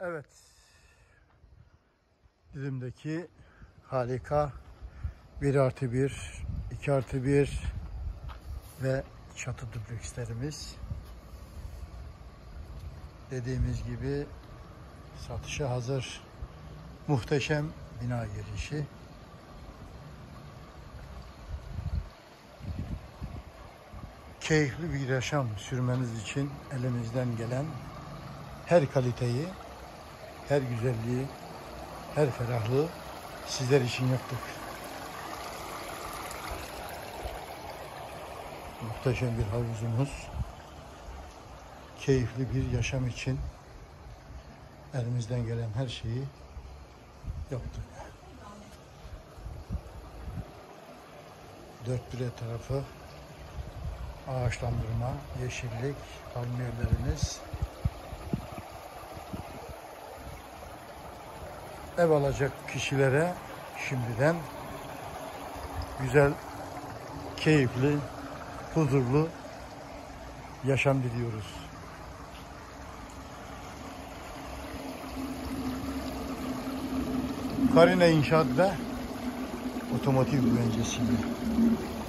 Evet. Didim'deki harika 1+1, 2+1 ve çatı duplekslerimiz. Dediğimiz gibi satışa hazır. Muhteşem bina girişi. Keyifli bir yaşam sürmeniz için elimizden gelen her kaliteyi, her güzelliği, her ferahlığı sizler için yaptık. Muhteşem bir havuzumuz, keyifli bir yaşam için elimizden gelen her şeyi yaptık. Dört bir tarafı ağaçlandırma, yeşillik, palmiyelerimiz. Ev alacak kişilere şimdiden güzel, keyifli, huzurlu yaşam diliyoruz. Karina İnşaat ve Otomotiv Güvencesi'yle